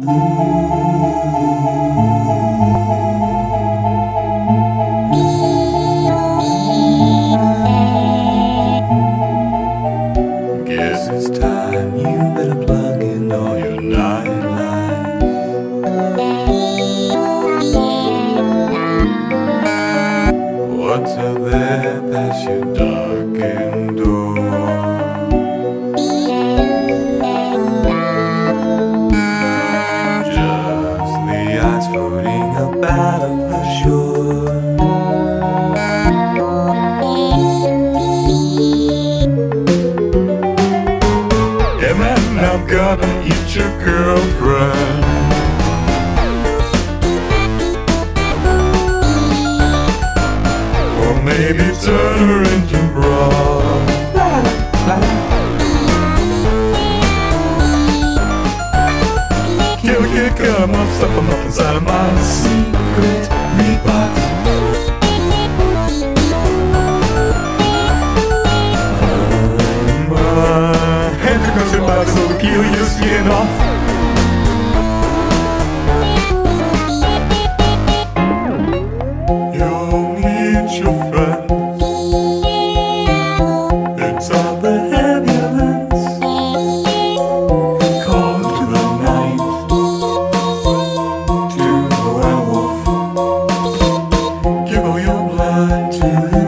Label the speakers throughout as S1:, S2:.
S1: Guess it's time you better plug in all your nightlights. What's out there past your darkened door? Just the ice floating up out of the shore. Yeah man, I'm gonna eat your girlfriend. Or maybe turn her into broad. Kill a kid, cut him up, stuff him up inside of my secret meat box. And you're gonna sit by so to peel your skin off. You'll meet your friends. It's all the ambulance. Call to the night, to the werewolf. Give all your blood to him.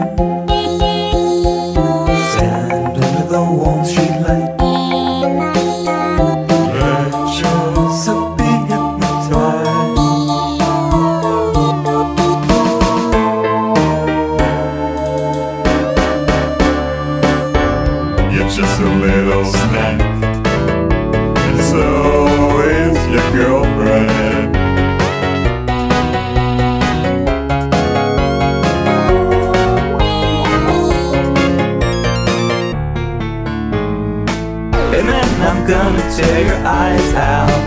S1: Stand under the warm street light. Let yourself be hypnotized. You're just a little snack, and so is your girlfriend. And then I'm gonna tear your eyes out.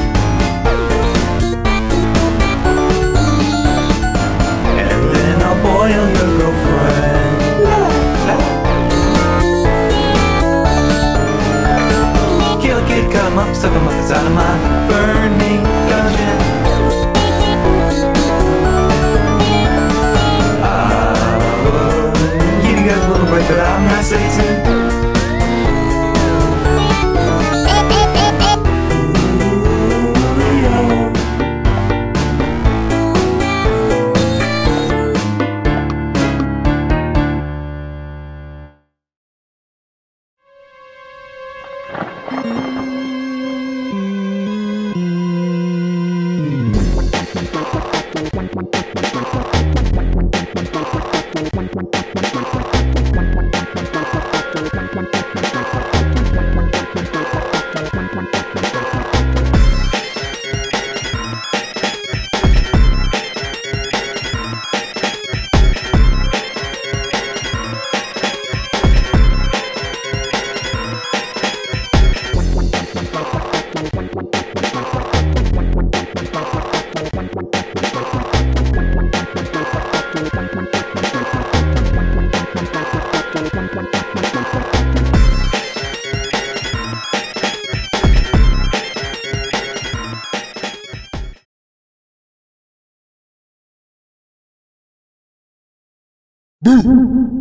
S1: And then I'll boil your girlfriend. Kill a kid, cut him up, stuff him up inside of my burning dungeon. Give you guys a little break, but I'm not Satan.
S2: Boo!